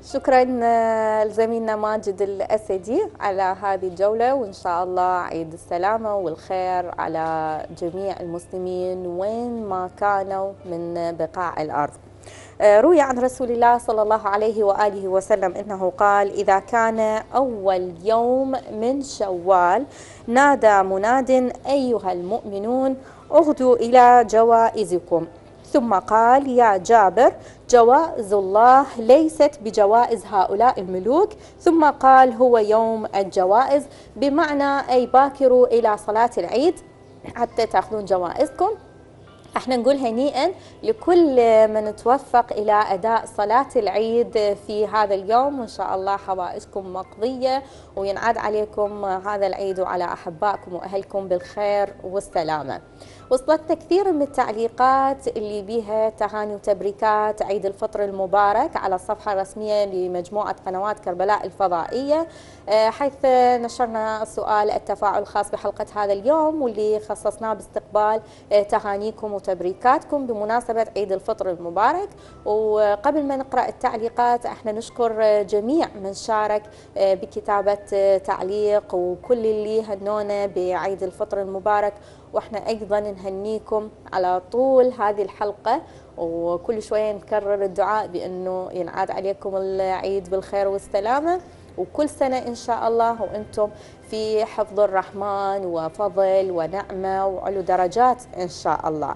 شكرا لزميلنا ماجد الأسدي على هذه الجولة، وإن شاء الله عيد السلامة والخير على جميع المسلمين وين ما كانوا من بقاع الأرض. روي عن رسول الله صلى الله عليه وآله وسلم أنه قال: إذا كان أول يوم من شوال نادى مناد: أيها المؤمنون اغدوا إلى جوائزكم. ثم قال: يا جابر، جوائز الله ليست بجوائز هؤلاء الملوك. ثم قال: هو يوم الجوائز، بمعنى أي باكروا إلى صلاة العيد حتى تأخذون جوائزكم. احنا نقول هنيئا لكل من توفق إلى أداء صلاة العيد في هذا اليوم، وإن شاء الله حوائجكم مقضية وينعاد عليكم هذا العيد وعلى أحبائكم وأهلكم بالخير والسلامة. وصلتنا كثير من التعليقات اللي بها تهاني وتبريكات عيد الفطر المبارك على الصفحة الرسمية لمجموعة قنوات كربلاء الفضائية، حيث نشرنا السؤال التفاعل الخاص بحلقة هذا اليوم واللي خصصناه باستقبال تهانيكم وتبريكاتكم بمناسبة عيد الفطر المبارك. وقبل ما نقرأ التعليقات احنا نشكر جميع من شارك بكتابة تعليق وكل اللي هنونا بعيد الفطر المبارك، واحنا ايضا نهنيكم على طول هذه الحلقة، وكل شوية نكرر الدعاء بأنه ينعاد عليكم العيد بالخير والسلامة، وكل سنة إن شاء الله وأنتم في حفظ الرحمن وفضل ونعمة وعلو درجات إن شاء الله.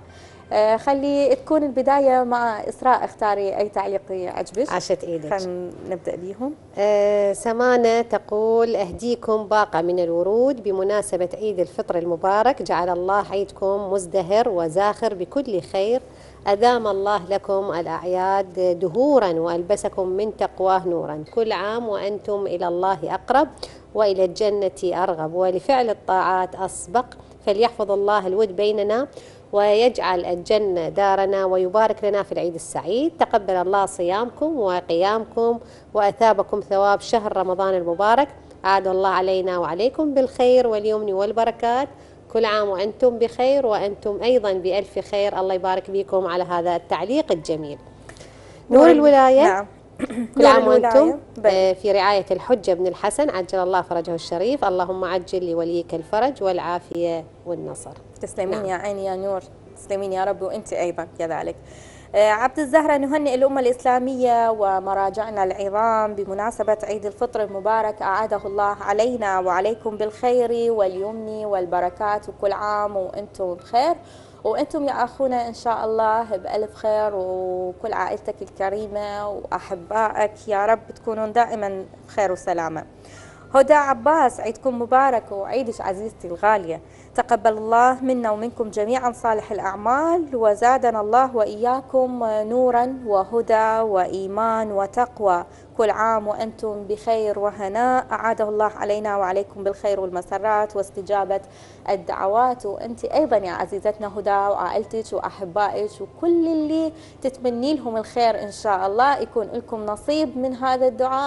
خلي تكون البداية مع إسراء، اختاري أي تعليق يعجبك. عاشت إيدك. خلينا نبدأ بيهم. سمانة تقول: أهديكم باقة من الورود بمناسبة عيد الفطر المبارك، جعل الله عيدكم مزدهر وزاخر بكل خير، أدام الله لكم الأعياد دهورا وألبسكم من تقواه نورا، كل عام وأنتم إلى الله أقرب وإلى الجنة أرغب، ولفعل الطاعات أسبق، فليحفظ الله الود بيننا ويجعل الجنة دارنا ويبارك لنا في العيد السعيد، تقبل الله صيامكم وقيامكم وأثابكم ثواب شهر رمضان المبارك، عاد الله علينا وعليكم بالخير واليمن والبركات، كل عام وأنتم بخير وأنتم أيضا بألف خير. الله يبارك بكم على هذا التعليق الجميل. نور الولاية. نعم. كل عام وأنتم في رعاية الحجة بن الحسن، عجل الله فرجه الشريف، اللهم عجل لوليك الفرج والعافية والنصر. تسلمين. نعم. يا عيني يا نور، تسلمين يا رب، وأنت أيضا كذلك. عبد الزهرة: نهنئ الأمة الإسلامية ومراجعنا العظام بمناسبة عيد الفطر المبارك، أعاده الله علينا وعليكم بالخير واليمن والبركات، وكل عام وأنتم بخير، وأنتم يا أخونا إن شاء الله بألف خير، وكل عائلتك الكريمة وأحبائك يا رب تكونون دائما بخير وسلامة. هدى عباس: عيدكم مبارك وعيدك عزيزتي الغالية، تقبل الله منا ومنكم جميعا صالح الأعمال، وزادنا الله وإياكم نورا وهدى وإيمان وتقوى، كل عام وأنتم بخير وهناء، أعاده الله علينا وعليكم بالخير والمسرات واستجابة الدعوات، وأنت أيضا يا عزيزتنا هدى وعائلتك وأحبائك وكل اللي تتمني لهم الخير إن شاء الله يكون لكم نصيب من هذا الدعاء.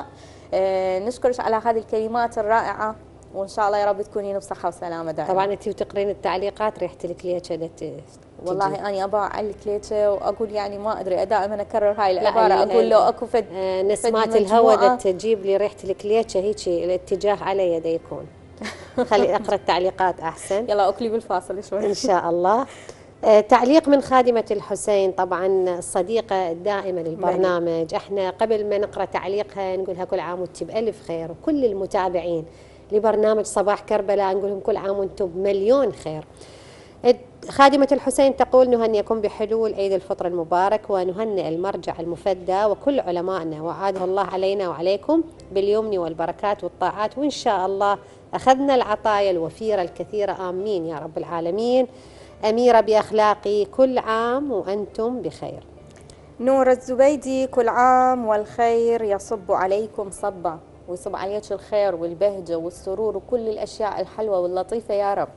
نشكرك على هذه الكلمات الرائعة، وإن شاء الله يا رب تكونين بصحة وسلامة دائما. طبعا أنت وتقرين التعليقات ريحة الكليتشة والله أنا أبغى أعلق كليتشة وأقول يعني ما أدري، دائما أكرر هاي العبارة، أقول لو أكو فد نسمات الهواء تجيب لي ريحة الكليتشة هيك الاتجاه على يدي يكون. خلي أقرأ التعليقات أحسن. يلا أكلي بالفاصل شوي إن شاء الله. تعليق من خادمة الحسين، طبعا الصديقة الدائمة للبرنامج، احنا قبل ما نقرأ تعليقها نقولها كل عام وانت بألف خير، وكل المتابعين لبرنامج صباح كربلاء نقولهم كل عام وانتم بمليون خير. خادمة الحسين تقول: نهنئكم بحلول عيد الفطر المبارك، ونهنئ المرجع المفدى وكل علمائنا، وعاده الله علينا وعليكم باليمن والبركات والطاعات، وإن شاء الله أخذنا العطايا الوفيرة الكثيرة، آمين يا رب العالمين. أميرة بأخلاقي: كل عام وأنتم بخير. نور الزبيدي: كل عام والخير يصب عليكم صبا، ويصب عليك الخير والبهجة والسرور وكل الأشياء الحلوة واللطيفة يا رب،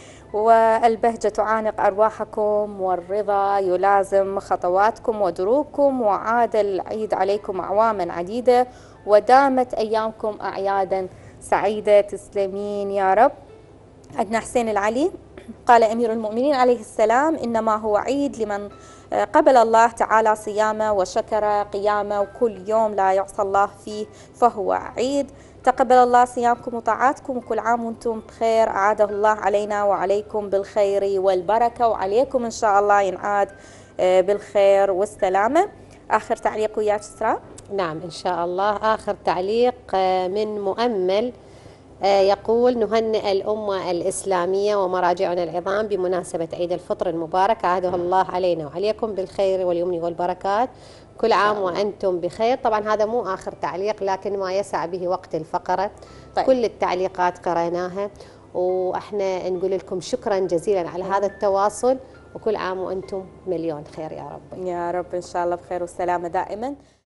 والبهجة تعانق أرواحكم والرضا يلازم خطواتكم ودروبكم، وعاد العيد عليكم أعواما عديدة ودامت أيامكم أعيادا سعيدة. تسلمين يا رب. عندنا حسين العلي: قال أمير المؤمنين عليه السلام: إنما هو عيد لمن قبل الله تعالى صيامه وشكر قيامه، وكل يوم لا يعصى الله فيه فهو عيد. تقبل الله صيامكم وطاعاتكم، وكل عام وانتم بخير. أعاده الله علينا وعليكم بالخير والبركة، وعليكم إن شاء الله ينعاد بالخير والسلامة. آخر تعليق وياك إسراء. نعم إن شاء الله. آخر تعليق من مؤمل يقول: نهنئ الأمة الإسلامية ومراجعنا العظام بمناسبة عيد الفطر المبارك، عاده الله علينا وعليكم بالخير واليمن والبركات، كل عام وأنتم بخير. طبعا هذا مو آخر تعليق، لكن ما يسع به وقت الفقرة. طيب. كل التعليقات قرأناها، وإحنا نقول لكم شكرا جزيلا على هذا التواصل، وكل عام وأنتم مليون خير يا رب. يا رب إن شاء الله بخير والسلامة دائما.